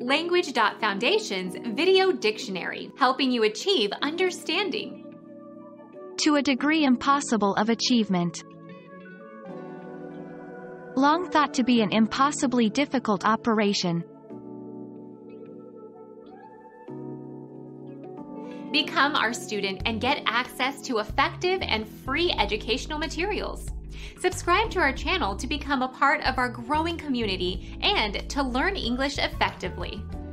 Language.Foundation's Video Dictionary, helping you achieve understanding. To a degree impossible of achievement. Long thought to be an impossibly difficult operation. Become our student and get access to effective and free educational materials. Subscribe to our channel to become a part of our growing community and to learn English effectively.